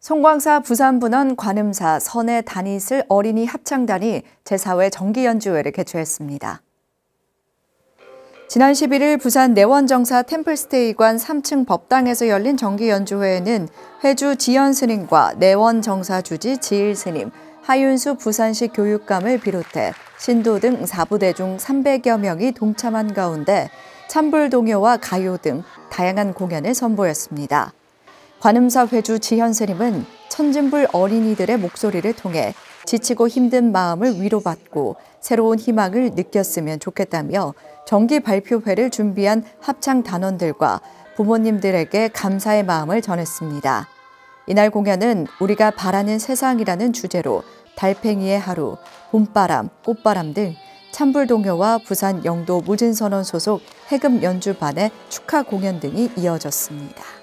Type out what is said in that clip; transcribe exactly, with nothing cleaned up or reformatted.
송광사 부산분원 관음사 선해 다니슬 어린이 합창단이 제사 회 정기연주회를 개최했습니다. 지난 십일일 부산 내원정사 템플스테이관 삼 층 법당에서 열린 정기연주회에는 회주 지연 스님과 내원정사 주지 지일 스님, 하윤수 부산시 교육감을 비롯해 신도 등 사부대 중 삼백여 명이 동참한 가운데 찬불동요와 가요 등 다양한 공연을 선보였습니다. 관음사 회주 지현 스님은 천진불 어린이들의 목소리를 통해 지치고 힘든 마음을 위로받고 새로운 희망을 느꼈으면 좋겠다며 정기 발표회를 준비한 합창 단원들과 부모님들에게 감사의 마음을 전했습니다. 이날 공연은 우리가 바라는 세상이라는 주제로 달팽이의 하루, 봄바람, 꽃바람 등 찬불동요와 부산 영도 무진선원 소속 해금 연주반의 축하 공연 등이 이어졌습니다.